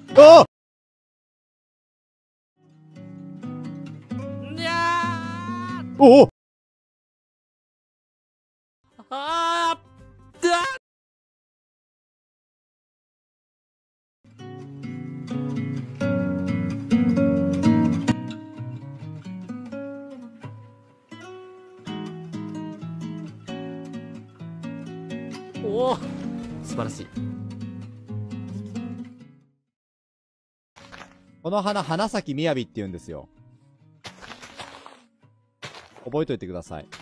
あにゃーおおあーだおお素晴らしい。 この花、花咲みやびって言うんですよ。覚えといてください。